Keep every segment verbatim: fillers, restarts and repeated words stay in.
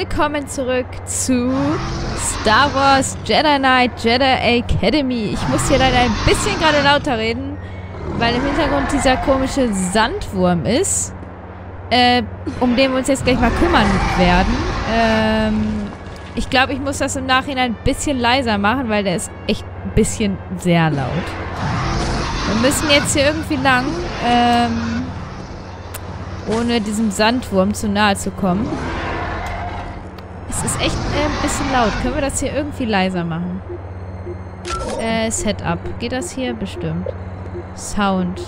willkommen zurück zu Star Wars Jedi Knight Jedi Academy. Ich muss hier leider ein bisschen gerade lauter reden, weil im Hintergrund dieser komische Sandwurm ist, äh, um den wir uns jetzt gleich mal kümmern werden. Ähm, ich glaube, ich muss das im Nachhinein ein bisschen leiser machen, weil der ist echt ein bisschen sehr laut. Wir müssen jetzt hier irgendwie lang, ähm, ohne diesem Sandwurm zu nahe zu kommen. Es ist echt äh, ein bisschen laut. Können wir das hier irgendwie leiser machen? Äh, Setup. Geht das hier? Bestimmt. Sound.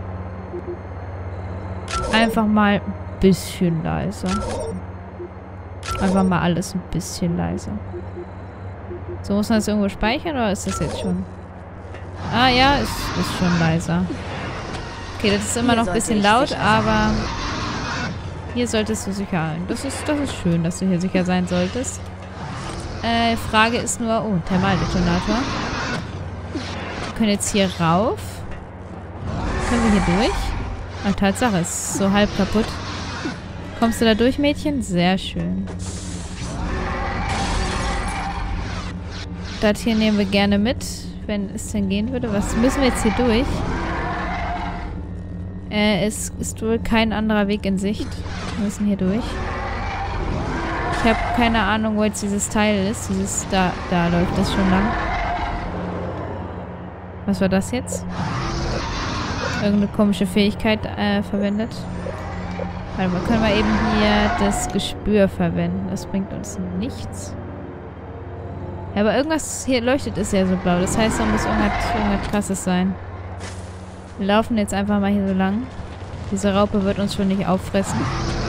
Einfach mal ein bisschen leiser. Einfach mal alles ein bisschen leiser. So, muss man das irgendwo speichern oder ist das jetzt schon? Ah ja, es ist schon leiser. Okay, das ist immer noch ein bisschen laut, aber hier solltest du sicher sein. Das ist, das ist schön, dass du hier sicher sein solltest. Äh, Frage ist nur... Oh, Thermaldetonator. Wir können jetzt hier rauf. Können wir hier durch? Ah, Tatsache, es ist so halb kaputt. Kommst du da durch, Mädchen? Sehr schön. Das hier nehmen wir gerne mit, wenn es denn gehen würde. Was müssen wir jetzt hier durch? Äh, es ist wohl kein anderer Weg in Sicht. Wir müssen hier durch. Ich habe keine Ahnung, wo jetzt dieses Teil ist. Dieses, da, da läuft das schon lang. Was war das jetzt? Irgendeine komische Fähigkeit äh, verwendet. Warte mal, können wir eben hier das Gespür verwenden. Das bringt uns nichts. Ja, aber irgendwas hier leuchtet ist ja so blau. Das heißt, da muss irgendwas, irgendwas Krasses sein. Wir laufen jetzt einfach mal hier so lang. Diese Raupe wird uns schon nicht auffressen.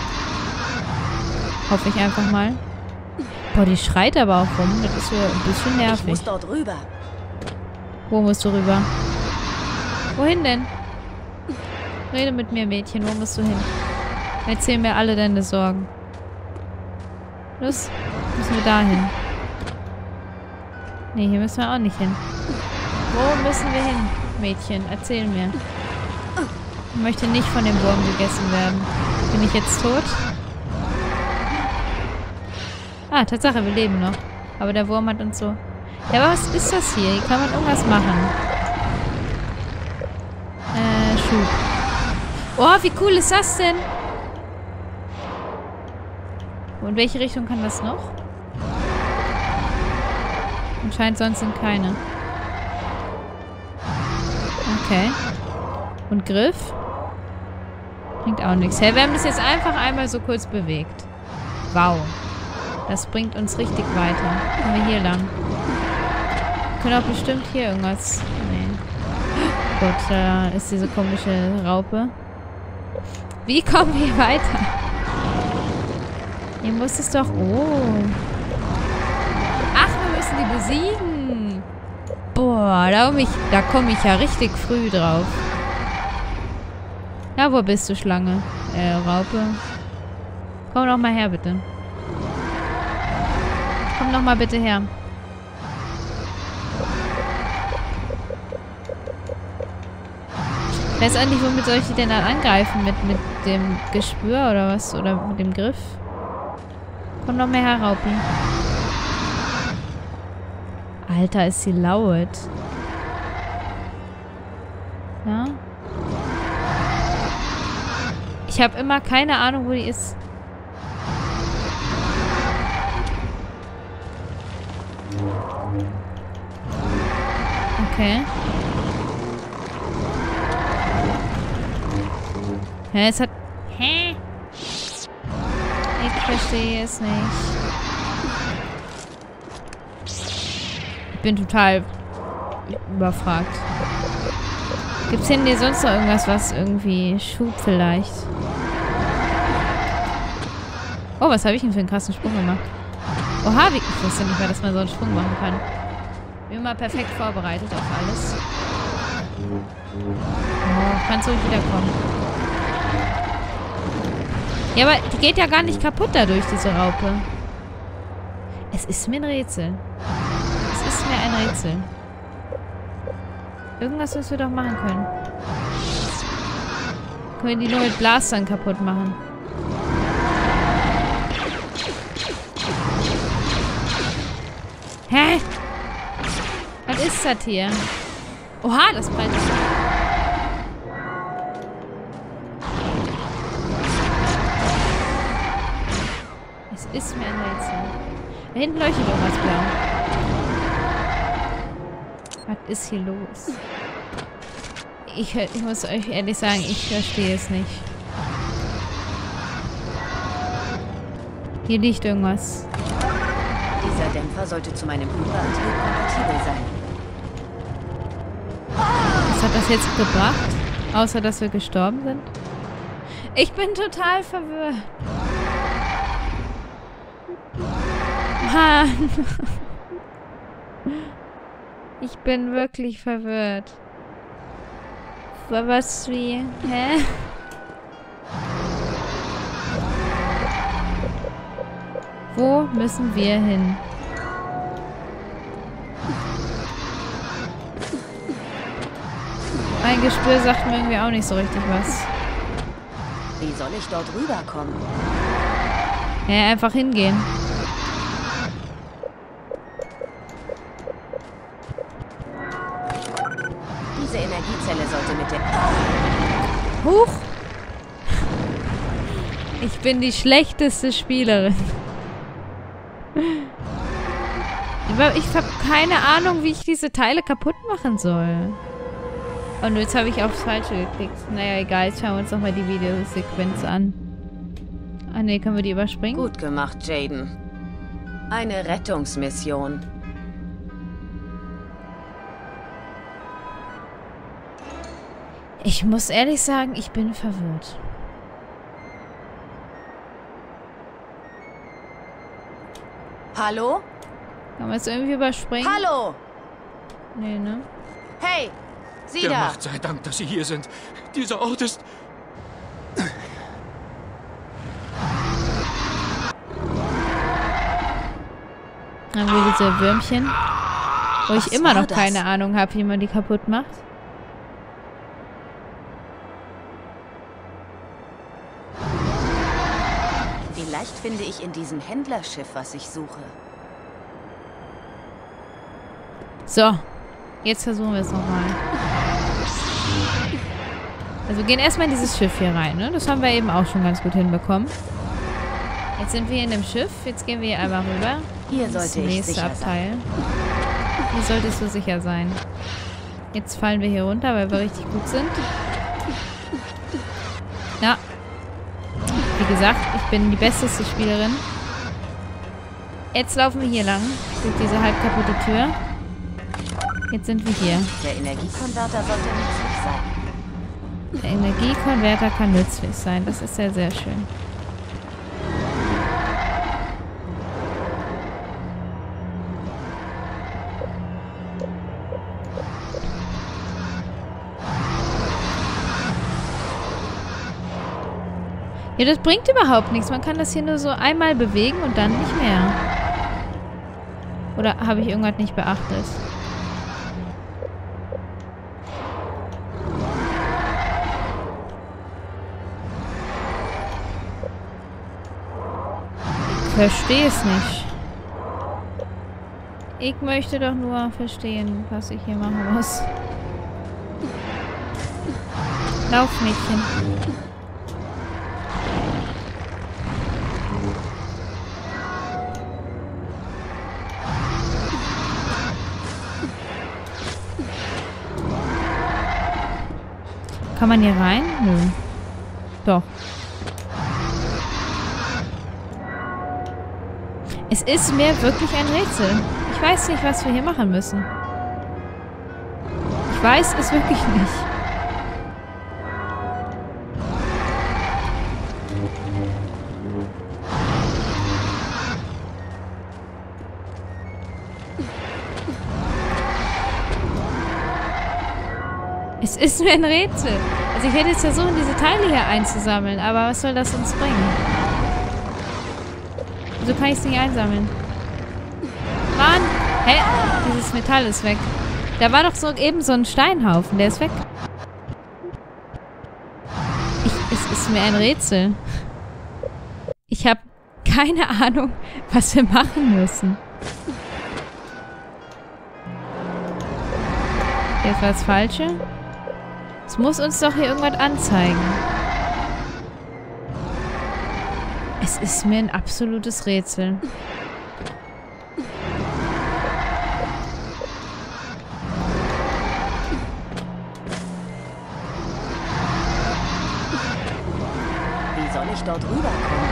Hoffe ich einfach mal. Boah, die schreit aber auch rum. Das ist so ein bisschen nervig. Ich muss dort rüber. Wo musst du rüber? Wohin denn? Rede mit mir, Mädchen. Wo musst du hin? Erzähl mir alle deine Sorgen. Los, müssen wir da hin. Nee, hier müssen wir auch nicht hin. Wo müssen wir hin, Mädchen? Erzähl mir. Ich möchte nicht von dem Wurm gegessen werden. Bin ich jetzt tot? Ah, Tatsache, wir leben noch. Aber der Wurm hat uns so... Ja, aber was ist das hier? Hier kann man irgendwas machen. Äh, Schub. Oh, wie cool ist das denn? Und in welche Richtung kann das noch? Anscheinend sonst sind keine. Okay. Und Griff? Bringt auch nichts. Hey, wir haben das jetzt einfach einmal so kurz bewegt. Wow. Das bringt uns richtig weiter. Kommen wir hier lang. Wir können auch bestimmt hier irgendwas... Nee. Gut, da ist diese komische Raupe. Wie kommen wir weiter? Hier muss es doch... Oh. Ach, wir müssen die besiegen. Boah, da, ich, da komme ich ja richtig früh drauf. Ja, wo bist du, Schlange? Äh, Raupe. Komm doch mal her, bitte. Komm doch mal bitte her. Ich weiß eigentlich, womit soll ich die denn dann angreifen? Mit, mit dem Gespür oder was? Oder mit dem Griff? Komm doch mal her, Raupi. Alter, ist sie laut. Ja? Ich habe immer keine Ahnung, wo die ist. Okay. Hä, es hat... Hä? Ich verstehe es nicht. Ich bin total überfragt. Gibt es denn hier sonst noch irgendwas, was irgendwie Schub vielleicht? Oh, was habe ich denn für einen krassen Sprung gemacht? Oha, wie, ich wusste nicht mehr, dass man so einen Sprung machen kann. Bin immer perfekt vorbereitet auf alles. Oh, kannst ruhig wiederkommen. Ja, aber die geht ja gar nicht kaputt dadurch, diese Raupe. Es ist mir ein Rätsel. Es ist mir ein Rätsel. Irgendwas müssen wir doch machen können. Können wir die nur mit Blastern kaputt machen? Hä? Was ist das hier? Oha, das brennt. Es ist mir ein Rätsel. Da hinten leuchtet irgendwas blau. Was ist hier los? Ich, ich muss euch ehrlich sagen, ich verstehe es nicht. Hier liegt irgendwas. Dieser Dämpfer sollte zu meinem Überantrieb kompatibel sein. Was hat das jetzt gebracht? Außer, dass wir gestorben sind? Ich bin total verwirrt. Mann. Ich bin wirklich verwirrt. Was wie? Hä? Wo müssen wir hin? Mein Gespür sagt mir irgendwie auch nicht so richtig was. Wie soll ich dort rüberkommen? Ja, einfach hingehen. Diese Energiezelle sollte mit der... Huch! Ich bin die schlechteste Spielerin. Ich habe keine Ahnung, wie ich diese Teile kaputt machen soll. Und jetzt habe ich aufs Falsche geklickt. Naja, egal. Jetzt schauen wir uns nochmal die Videosequenz an. Ah ne, können wir die überspringen? Gut gemacht, Jaden. Eine Rettungsmission. Ich muss ehrlich sagen, ich bin verwirrt. Hallo? Kann man es irgendwie überspringen? Hallo! Nee, ne? Hey! Sie Der da! Macht sei Dank, dass Sie hier sind. Dieser Ort ist... Haben wir diese Würmchen. Wo ich Was immer war noch das? keine Ahnung habe, wie man die kaputt macht. Vielleicht finde ich in diesem Händlerschiff, was ich suche. So. Jetzt versuchen wir es nochmal. Also wir gehen erstmal in dieses Schiff hier rein, ne? Das haben wir eben auch schon ganz gut hinbekommen. Jetzt sind wir in dem Schiff. Jetzt gehen wir hier einmal rüber. Hier Das sollte ich nächste sicher Abteil. sein. Hier solltest du sicher sein. Jetzt fallen wir hier runter, weil wir richtig gut sind. Ja. Wie gesagt, ich bin die besteste Spielerin. Jetzt laufen wir hier lang. Durch diese halb kaputte Tür. Jetzt sind wir hier. Der Energiekonverter sollte nützlich sein. Der Energiekonverter kann nützlich sein. Das ist ja sehr schön. Ja, das bringt überhaupt nichts. Man kann das hier nur so einmal bewegen und dann nicht mehr. Oder habe ich irgendwas nicht beachtet? Ich verstehe es nicht. Ich möchte doch nur verstehen, was ich hier machen muss. Lauf, Mädchen. Kann man hier rein? Nö. Doch. Es ist mir wirklich ein Rätsel. Ich weiß nicht, was wir hier machen müssen. Ich weiß es wirklich nicht. Es ist mir ein Rätsel. Also ich hätte jetzt versucht, diese Teile hier einzusammeln, aber was soll das uns bringen? Wieso kann ich es nicht einsammeln? Mann! Hä? Dieses Metall ist weg. Da war doch so eben so ein Steinhaufen, der ist weg. Ich, es ist mir ein Rätsel. Ich habe keine Ahnung, was wir machen müssen. Jetzt war das Falsche. Es muss uns doch hier irgendwas anzeigen. Es ist mir ein absolutes Rätsel. Wie soll ich dort rüberkommen?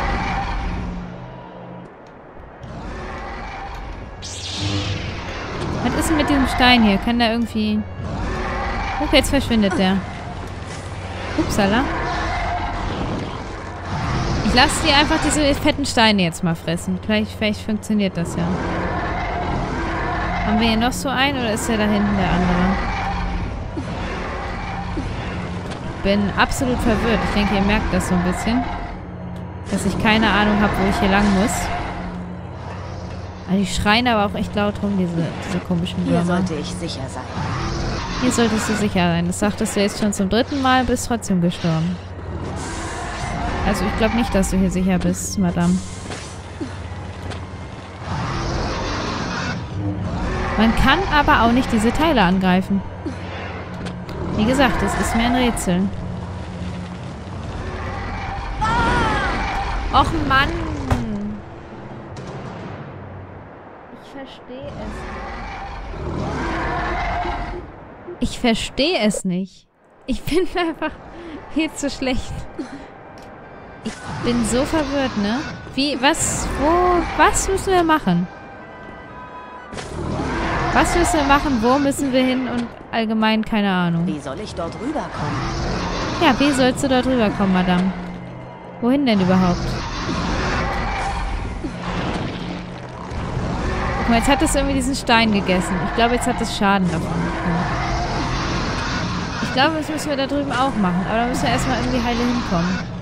Was ist denn mit diesem Stein hier? Kann der irgendwie... Okay, jetzt verschwindet der. Upsala. Ich lasse die einfach diese fetten Steine jetzt mal fressen. Vielleicht, vielleicht funktioniert das ja. Haben wir hier noch so einen oder ist der da hinten der andere? Ich bin absolut verwirrt. Ich denke, ihr merkt das so ein bisschen. Dass ich keine Ahnung habe, wo ich hier lang muss. Also die schreien aber auch echt laut rum, diese, diese komischen Würmer. Hier sollte ich sicher sein. Hier solltest du sicher sein. Das sagtest du jetzt schon zum dritten Mal, bist trotzdem gestorben. Also ich glaube nicht, dass du hier sicher bist, Madame. Man kann aber auch nicht diese Teile angreifen. Wie gesagt, es ist mir ein Rätsel. Och Mann! Ich verstehe es. Ich verstehe es nicht. Ich bin einfach viel zu schlecht. Ich bin so verwirrt, ne? Wie, was, wo, was müssen wir machen? Was müssen wir machen? Wo müssen wir hin? Und allgemein keine Ahnung. Wie soll ich dort rüberkommen? Ja, wie sollst du dort rüberkommen, Madame? Wohin denn überhaupt? Guck mal, jetzt hat es irgendwie diesen Stein gegessen. Ich glaube, jetzt hat es Schaden davon bekommen. Ich glaube, das müssen wir da drüben auch machen. Aber da müssen wir erstmal irgendwie heile hinkommen.